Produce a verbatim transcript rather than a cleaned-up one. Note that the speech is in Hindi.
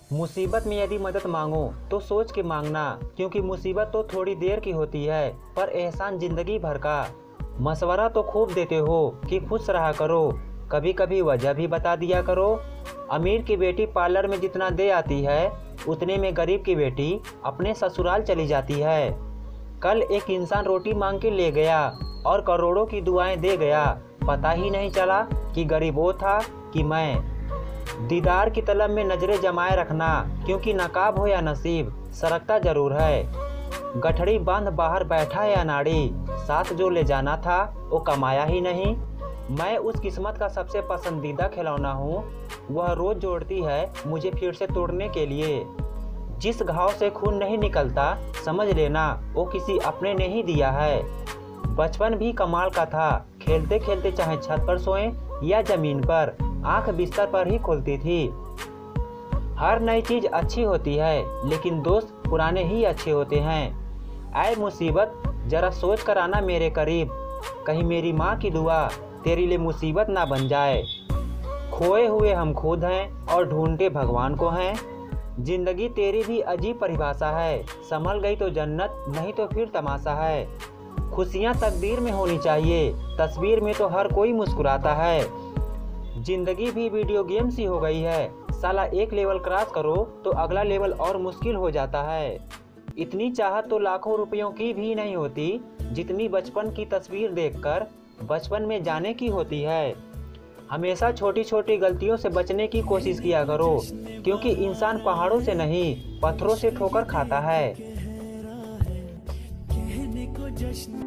मुसीबत में यदि मदद मांगो तो सोच के मांगना, क्योंकि मुसीबत तो थोड़ी देर की होती है पर एहसान जिंदगी भर का। मशवरा तो खूब देते हो कि खुश रहा करो, कभी कभी वजह भी बता दिया करो। अमीर की बेटी पार्लर में जितना दे आती है उतने में गरीब की बेटी अपने ससुराल चली जाती है। कल एक इंसान रोटी मांग के ले गया और करोड़ों की दुआएं दे गया, पता ही नहीं चला कि गरीब वो था कि मैं। दीदार की तलब में नजरें जमाए रखना, क्योंकि नकाब हो या नसीब सरकता जरूर है। गठड़ी बांध बाहर बैठा या नाड़ी, साथ जो ले जाना था वो कमाया ही नहीं। मैं उस किस्मत का सबसे पसंदीदा खिलौना हूँ, वह रोज जोड़ती है मुझे फिर से तोड़ने के लिए। जिस घाव से खून नहीं निकलता समझ लेना वो किसी अपने ने ही दिया है। बचपन भी कमाल का था, खेलते खेलते चाहे छत पर सोएं या जमीन पर, आंख बिस्तर पर ही खुलती थी। हर नई चीज अच्छी होती है लेकिन दोस्त पुराने ही अच्छे होते हैं। आए मुसीबत जरा सोच कर आना मेरे करीब, कहीं मेरी माँ की दुआ तेरे लिए मुसीबत ना बन जाए। खोए हुए हम खुद हैं और ढूंढते भगवान को हैं। जिंदगी तेरी भी अजीब परिभाषा है, संभल गई तो जन्नत नहीं तो फिर तमाशा है। खुशियाँ तकदीर में होनी चाहिए, तस्वीर में तो हर कोई मुस्कुराता है। जिंदगी भी वीडियो गेम सी हो गई है, साला एक लेवल क्रॉस करो तो अगला लेवल और मुश्किल हो जाता है। इतनी चाहत तो लाखों रुपयों की भी नहीं होती जितनी बचपन की तस्वीर देखकर बचपन में जाने की होती है। हमेशा छोटी छोटी गलतियों से बचने की कोशिश किया करो, क्योंकि इंसान पहाड़ों से नहीं पत्थरों से ठोकर खाता है।